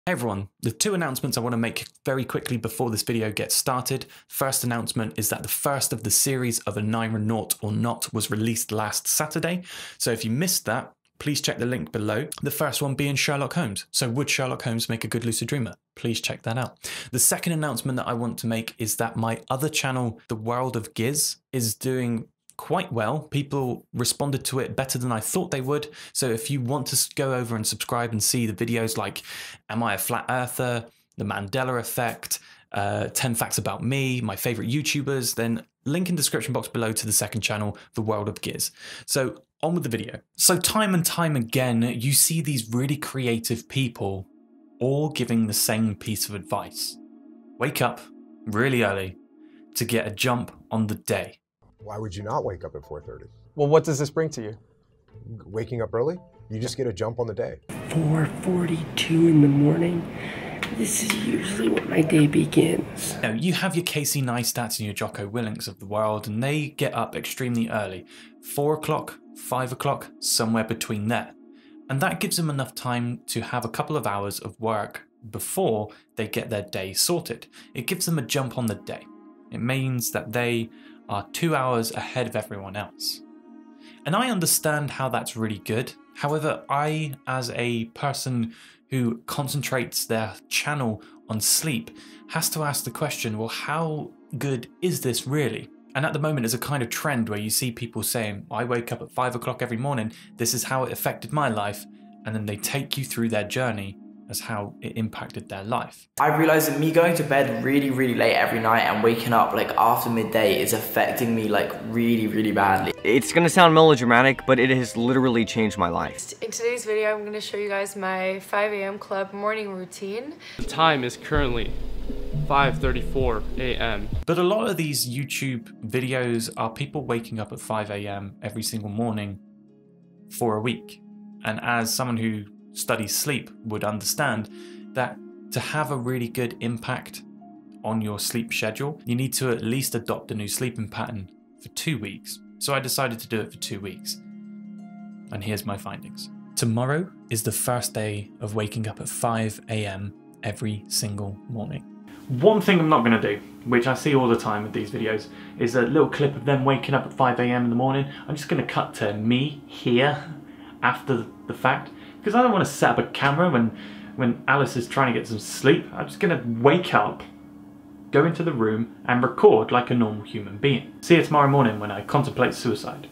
Hey everyone, the two announcements I want to make very quickly before this video gets started. First announcement is that the first of the series of A Naira Naught or Not was released last Saturday. So if you missed that, please check the link below. The first one being Sherlock Holmes. So would Sherlock Holmes make a good lucid dreamer? Please check that out. The second announcement that I want to make is that my other channel, The World of Giz, is doing quite well. People responded to it better than I thought they would. So if you want to go over and subscribe and see the videos like Am I a Flat Earther, The Mandela Effect, 10 Facts About Me, my favorite YouTubers, then link in the description box below to the second channel, The World of Giz. So on with the video. So time and time again, you see these really creative people all giving the same piece of advice. Wake up really early to get a jump on the day. Why would you not wake up at 4:30? Well, what does this bring to you? Waking up early? You just get a jump on the day. 4:42 in the morning. This is usually when my day begins. Now, you have your Casey Neistats and your Jocko Willinks of the world, and they get up extremely early. 4 o'clock, 5 o'clock, somewhere between there. And that gives them enough time to have a couple of hours of work before they get their day sorted. It gives them a jump on the day. It means that they are 2 hours ahead of everyone else. And I understand how that's really good. However, I, as a person who concentrates their channel on sleep, has to ask the question, well, how good is this really? And at the moment, there's a kind of trend where you see people saying, I wake up at 5 o'clock every morning, this is how it affected my life. And then they take you through their journey as how it impacted their life. I realised that me going to bed really late every night and waking up like after midday is affecting me like really badly. It's gonna sound melodramatic, but it has literally changed my life. In today's video, I'm gonna show you guys my 5 a.m. club morning routine. The time is currently 5:34 a.m. But a lot of these YouTube videos are people waking up at 5 a.m. every single morning for a week. And as someone who studies sleep would understand that to have a really good impact on your sleep schedule, you need to at least adopt a new sleeping pattern for 2 weeks. So I decided to do it for 2 weeks. And here's my findings. Tomorrow is the first day of waking up at 5 a.m. every single morning. One thing I'm not going to do, which I see all the time with these videos, is a little clip of them waking up at 5 a.m. in the morning. I'm just going to cut to me here after the fact, because I don't want to set up a camera when Alice is trying to get some sleep. I'm just going to wake up, go into the room and record like a normal human being. See you tomorrow morning when I contemplate suicide.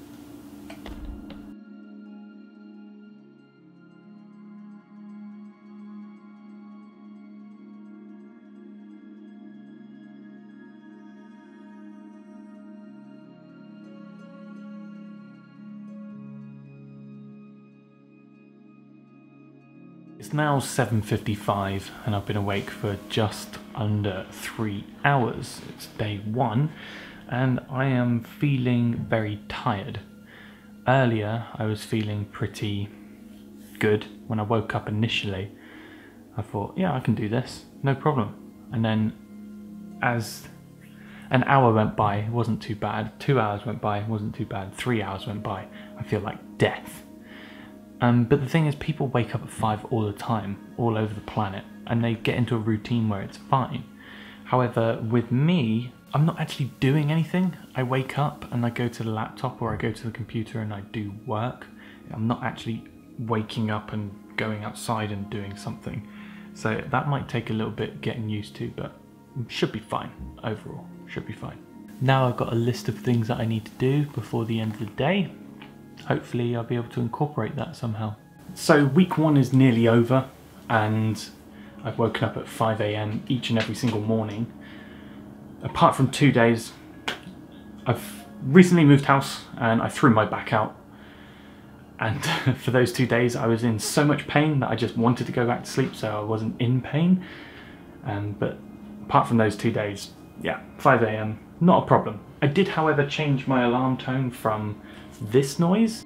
It's now 7:55 and I've been awake for just under 3 hours. It's day one and I am feeling very tired. Earlier I was feeling pretty good. When I woke up initially, I thought, yeah, I can do this, no problem. And then as an hour went by, it wasn't too bad. 2 hours went by, it wasn't too bad. 3 hours went by, I feel like death. But the thing is, people wake up at 5 all the time, all over the planet, and they get into a routine where it's fine. However, with me, I'm not actually doing anything. I wake up and I go to the laptop or I go to the computer and I do work. I'm not actually waking up and going outside and doing something. So that might take a little bit getting used to, but should be fine overall, should be fine. Now I've got a list of things that I need to do before the end of the day. Hopefully I'll be able to incorporate that somehow. So week one is nearly over and I've woken up at 5 a.m. each and every single morning. Apart from 2 days, I've recently moved house and I threw my back out. And for those 2 days I was in so much pain that I just wanted to go back to sleep, so I wasn't in pain. But apart from those 2 days, yeah, 5 a.m, not a problem. I did, however, change my alarm tone from this noise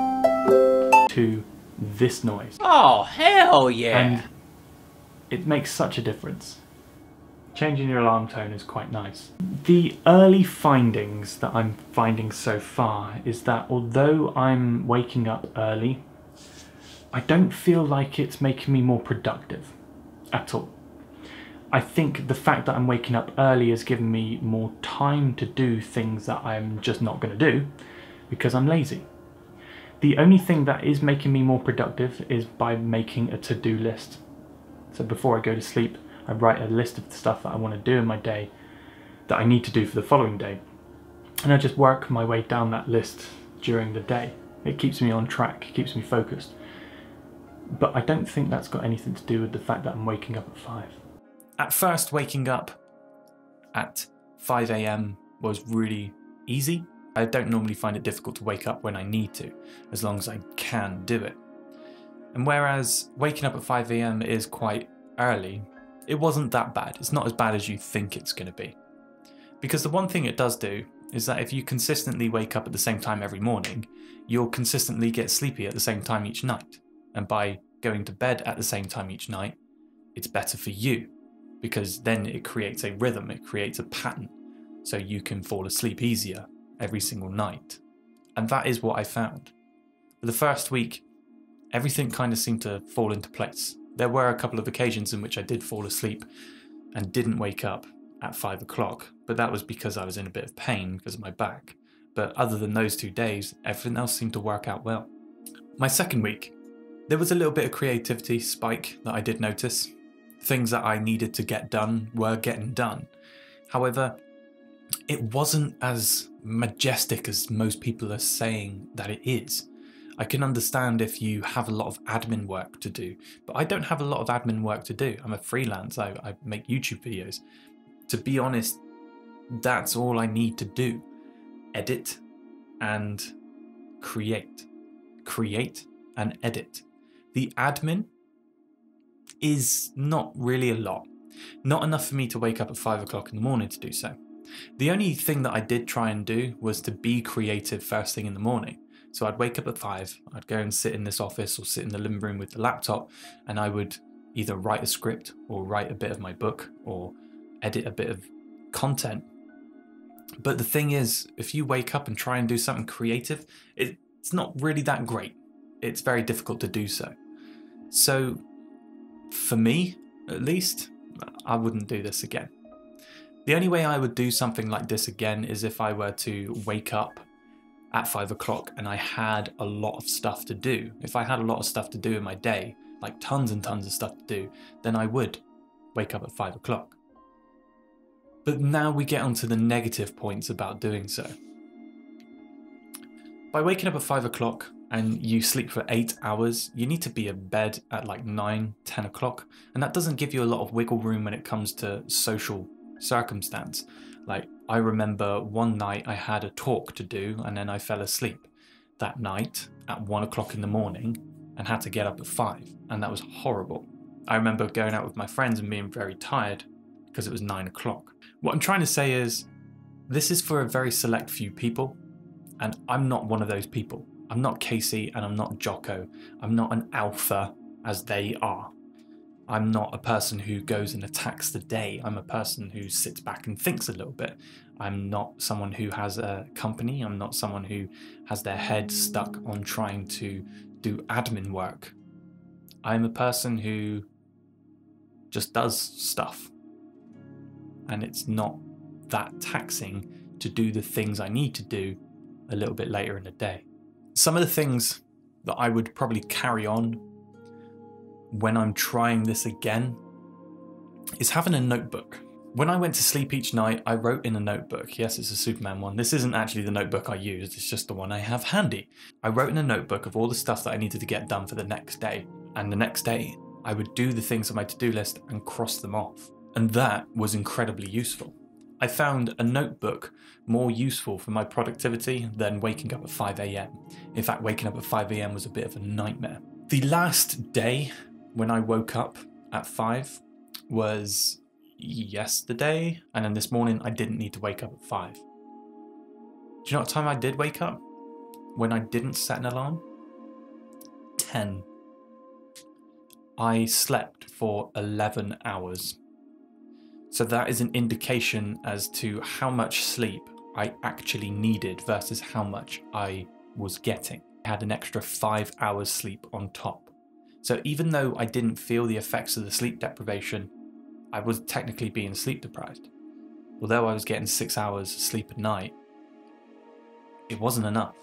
to this noise. Oh, hell yeah! And it makes such a difference. Changing your alarm tone is quite nice. The early findings that I'm finding so far is that although I'm waking up early, I don't feel like it's making me more productive. at all. I think the fact that I'm waking up early has given me more time to do things that I'm just not going to do because I'm lazy. The only thing that is making me more productive is by making a to-do list. So before I go to sleep, I write a list of the stuff that I want to do in my day that I need to do for the following day. And I just work my way down that list during the day. It keeps me on track, it keeps me focused. But I don't think that's got anything to do with the fact that I'm waking up at 5. At first, waking up at 5 AM was really easy. I don't normally find it difficult to wake up when I need to, as long as I can do it. And whereas waking up at 5 AM is quite early, it wasn't that bad. It's not as bad as you think it's going to be. Because the one thing it does do is that if you consistently wake up at the same time every morning, you'll consistently get sleepy at the same time each night. And by going to bed at the same time each night, it's better for you, because then it creates a rhythm, it creates a pattern, so you can fall asleep easier every single night. And that is what I found. For the first week, everything kind of seemed to fall into place. There were a couple of occasions in which I did fall asleep and didn't wake up at 5 o'clock, but that was because I was in a bit of pain because of my back. But other than those 2 days, everything else seemed to work out well. My second week, there was a little bit of creativity spike that I did notice. Things that I needed to get done were getting done. However, it wasn't as majestic as most people are saying that it is. I can understand if you have a lot of admin work to do, but I don't have a lot of admin work to do. I'm a freelance, I make YouTube videos. To be honest, that's all I need to do. Edit and create. Create and edit. The admin is not really a lot. Not enough for me to wake up at 5 o'clock in the morning to do so. The only thing that I did try and do was to be creative first thing in the morning. So I'd wake up at 5, I'd go and sit in this office or sit in the living room with the laptop, and I would either write a script or write a bit of my book or edit a bit of content. But the thing is, if you wake up and try and do something creative, it's not really that great. It's very difficult to do so. So for me, at least, I wouldn't do this again. The only way I would do something like this again is if I were to wake up at 5 o'clock and I had a lot of stuff to do. If I had a lot of stuff to do in my day, like tons and tons of stuff to do, then I would wake up at 5 o'clock. But now we get onto the negative points about doing so. By waking up at 5 o'clock and you sleep for 8 hours, you need to be in bed at like 9, 10 o'clock. And that doesn't give you a lot of wiggle room when it comes to social circumstance. Like, I remember one night I had a talk to do and then I fell asleep that night at 1 o'clock in the morning and had to get up at 5, and that was horrible. I remember going out with my friends and being very tired because it was 9 o'clock. What I'm trying to say is, this is for a very select few people, and I'm not one of those people. I'm not Casey and I'm not Jocko. I'm not an alpha as they are. I'm not a person who goes and attacks the day. I'm a person who sits back and thinks a little bit. I'm not someone who has a company. I'm not someone who has their head stuck on trying to do admin work. I'm a person who just does stuff. And it's not that taxing to do the things I need to do a little bit later in the day. Some of the things that I would probably carry on when I'm trying this again is having a notebook. When I went to sleep each night, I wrote in a notebook. Yes, it's a Superman one. This isn't actually the notebook I used, it's just the one I have handy. I wrote in a notebook of all the stuff that I needed to get done for the next day. And the next day, I would do the things on my to-do list and cross them off. And that was incredibly useful. I found a notebook more useful for my productivity than waking up at 5 AM. In fact, waking up at 5 AM was a bit of a nightmare. The last day when I woke up at 5 was yesterday, and then this morning I didn't need to wake up at 5. Do you know what time I did wake up? When I didn't set an alarm? 10. I slept for 11 hours. So that is an indication as to how much sleep I actually needed versus how much I was getting. I had an extra 5 hours sleep on top. So even though I didn't feel the effects of the sleep deprivation, I was technically being sleep deprived. Although I was getting 6 hours sleep a night, it wasn't enough.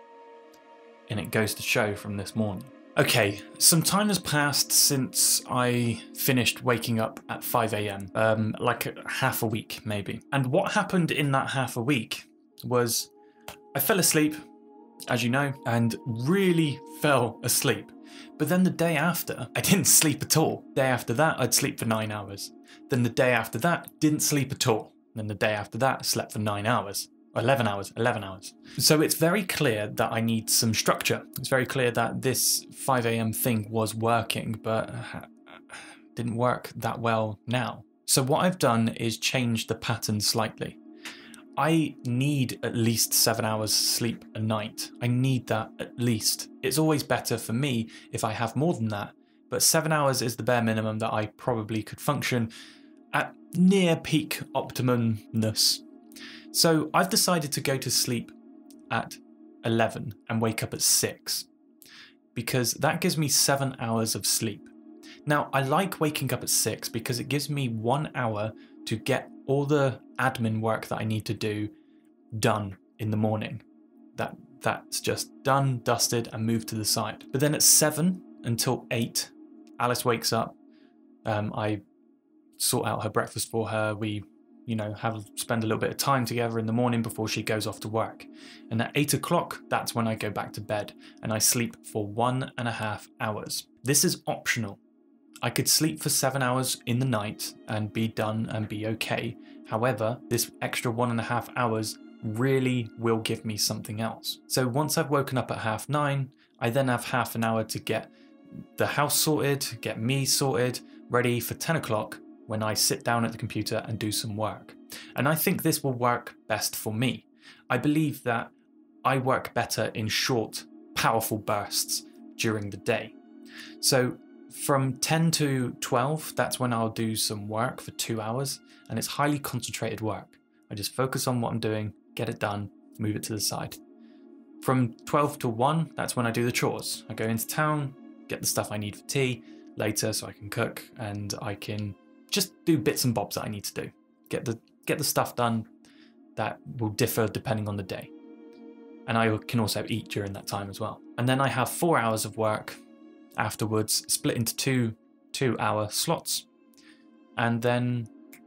And it goes to show from this morning. Okay, some time has passed since I finished waking up at 5 a.m, like half a week maybe. And what happened in that half a week was I fell asleep, as you know, and really fell asleep. But then the day after, I didn't sleep at all. Day after that, I'd sleep for 9 hours. Then the day after that, didn't sleep at all. Then the day after that, slept for 9 hours. 11 hours. So it's very clear that I need some structure. It's very clear that this 5 a.m. thing was working, but didn't work that well now. So what I've done is change the pattern slightly. I need at least 7 hours sleep a night. I need that at least. It's always better for me if I have more than that, but 7 hours is the bare minimum that I probably could function at near peak optimumness. So I've decided to go to sleep at 11 and wake up at 6 because that gives me 7 hours of sleep. Now, I like waking up at 6 because it gives me 1 hour to get all the admin work that I need to do done in the morning. That's just done, dusted, and moved to the side. But then at 7 until 8, Alice wakes up. I sort out her breakfast for her. We spend a little bit of time together in the morning before she goes off to work. And at 8 o'clock, that's when I go back to bed and I sleep for 1.5 hours. This is optional. I could sleep for 7 hours in the night and be done and be okay. However, this extra 1.5 hours really will give me something else. So once I've woken up at 9:30, I then have half an hour to get the house sorted, get me sorted, ready for 10 o'clock when I sit down at the computer and do some work. And I think this will work best for me. I believe that I work better in short, powerful bursts during the day. So from 10 to 12, that's when I'll do some work for 2 hours, and it's highly concentrated work. I just focus on what I'm doing, get it done, move it to the side. From 12 to 1, that's when I do the chores. I go into town, get the stuff I need for tea later so I can cook, and I can just do bits and bobs that I need to do. Get the stuff done that will differ depending on the day. And I can also eat during that time as well. And then I have 4 hours of work afterwards, split into two 2-hour slots. And then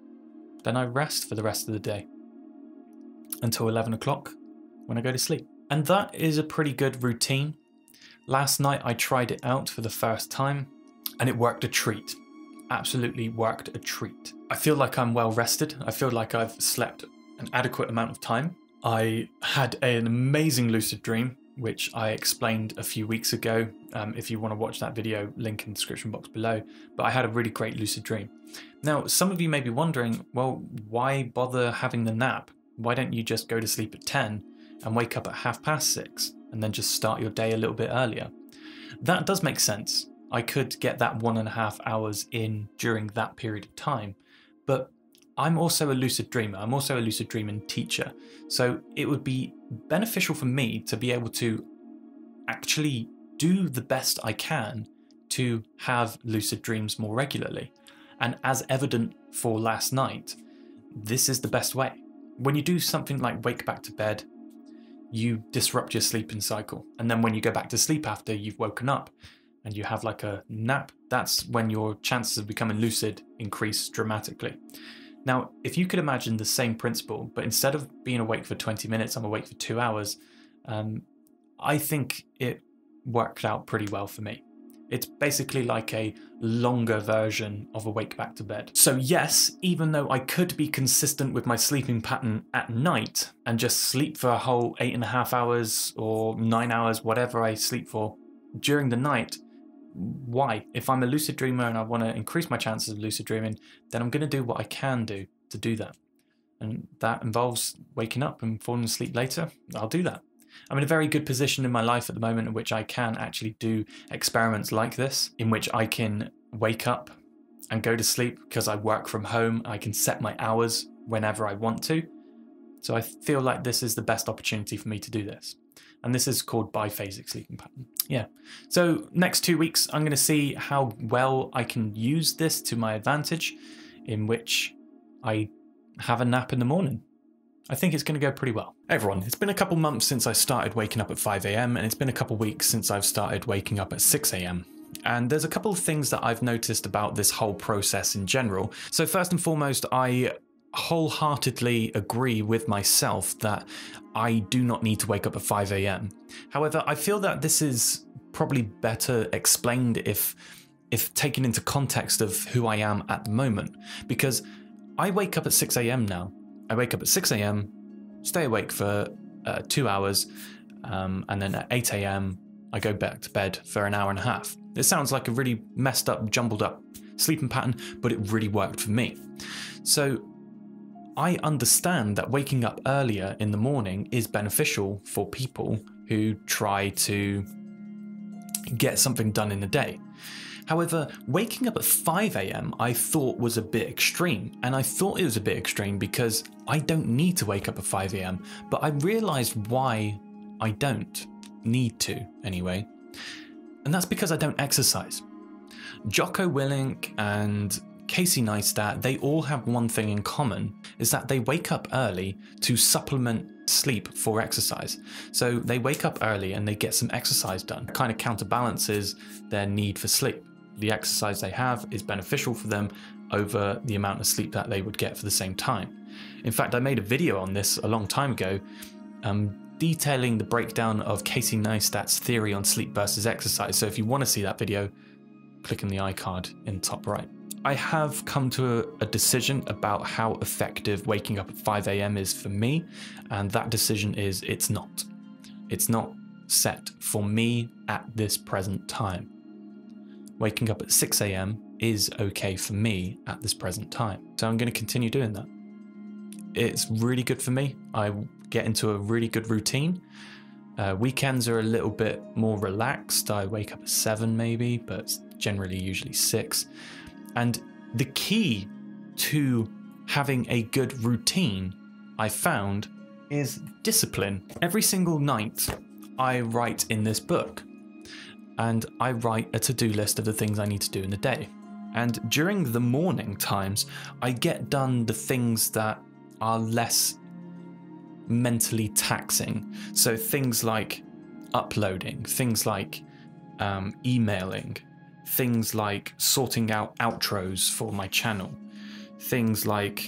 I rest for the rest of the day until 11 o'clock when I go to sleep. And that is a pretty good routine. Last night I tried it out for the first time and it worked a treat. Absolutely worked a treat. I feel like I'm well rested. I feel like I've slept an adequate amount of time. I had an amazing lucid dream, which I explained a few weeks ago. If you want to watch that video, link in the description box below. But I had a really great lucid dream. Now, some of you may be wondering, well, why bother having the nap? Why don't you just go to sleep at 10 and wake up at 6:30 and then just start your day a little bit earlier? That does make sense. I could get that 1.5 hours in during that period of time, but I'm also a lucid dreamer. I'm also a lucid dreaming teacher. So it would be beneficial for me to be able to actually do the best I can to have lucid dreams more regularly. And as evident for last night, this is the best way. When you do something like wake back to bed, you disrupt your sleeping cycle. And then when you go back to sleep after you've woken up and you have like a nap, that's when your chances of becoming lucid increase dramatically. Now, if you could imagine the same principle, but instead of being awake for 20 minutes, I'm awake for 2 hours, I think it worked out pretty well for me. It's basically like a longer version of a wake back to bed. So yes, even though I could be consistent with my sleeping pattern at night and just sleep for a whole 8.5 hours or 9 hours, whatever I sleep for during the night, why? If I'm a lucid dreamer and I want to increase my chances of lucid dreaming, then I'm going to do what I can do to do that. And that involves waking up and falling asleep later. I'll do that. I'm in a very good position in my life at the moment in which I can actually do experiments like this, in which I can wake up and go to sleep because I work from home. I can set my hours whenever I want to. So I feel like this is the best opportunity for me to do this. And this is called biphasic sleeping pattern. Yeah. So next 2 weeks, I'm going to see how well I can use this to my advantage, in which I have a nap in the morning. I think it's going to go pretty well. Hey everyone, it's been a couple months since I started waking up at 5 a.m. and it's been a couple weeks since I've started waking up at 6 a.m. And there's a couple of things that I've noticed about this whole process in general. So first and foremost, I wholeheartedly agree with myself that I do not need to wake up at 5 a.m. However, I feel that this is probably better explained if taken into context of who I am at the moment, because I wake up at 6 a.m. now. I wake up at 6 a.m., stay awake for 2 hours, and then at 8 a.m. I go back to bed for an hour and a half. It sounds like a really messed up, jumbled up sleeping pattern, but it really worked for me. So I understand that waking up earlier in the morning is beneficial for people who try to get something done in a day. However, waking up at 5 a.m. I thought was a bit extreme, and I thought it was a bit extreme because I don't need to wake up at 5 a.m. But I realised why I don't need to anyway, and that's because I don't exercise. Jocko Willink and Casey Neistat, they all have one thing in common, is that they wake up early to supplement sleep for exercise. So they wake up early and they get some exercise done. It kind of counterbalances their need for sleep. The exercise they have is beneficial for them over the amount of sleep that they would get for the same time. In fact, I made a video on this a long time ago, detailing the breakdown of Casey Neistat's theory on sleep versus exercise. So if you want to see that video, click on the iCard in the top right. I have come to a decision about how effective waking up at 5 a.m. is for me, and that decision is it's not. It's not set for me at this present time. Waking up at 6 a.m. is okay for me at this present time. So I'm going to continue doing that. It's really good for me. I get into a really good routine. Weekends are a little bit more relaxed. I wake up at 7 maybe, but it's generally usually 6. And the key to having a good routine, I found, is discipline. Every single night I write in this book, and I write a to-do list of the things I need to do in the day. And during the morning times, I get done the things that are less mentally taxing. So things like uploading, things like emailing, things like sorting out outros for my channel, things like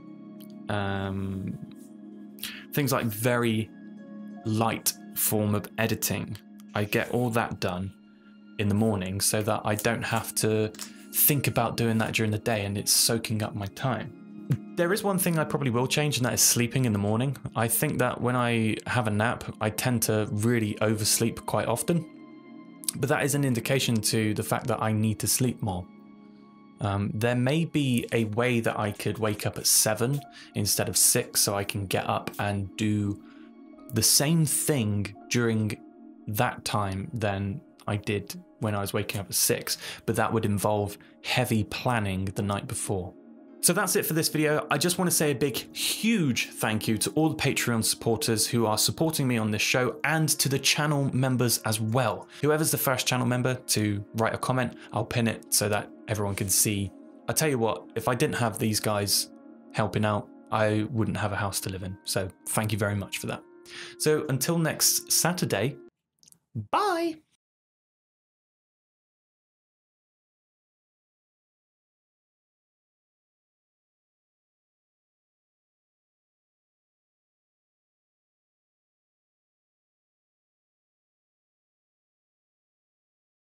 very light form of editing. I get all that done in the morning so that I don't have to think about doing that during the day and it's soaking up my time. There is one thing I probably will change, and that is sleeping in the morning. I think that when I have a nap, I tend to really oversleep quite often. But that is an indication to the fact that I need to sleep more. There may be a way that I could wake up at 7 instead of 6 so I can get up and do the same thing during that time than I did when I was waking up at 6, but that would involve heavy planning the night before. So that's it for this video. I just want to say a big, huge thank you to all the Patreon supporters who are supporting me on this show, and to the channel members as well. Whoever's the first channel member to write a comment, I'll pin it so that everyone can see. I tell you what, if I didn't have these guys helping out, I wouldn't have a house to live in. So thank you very much for that. So until next Saturday, bye!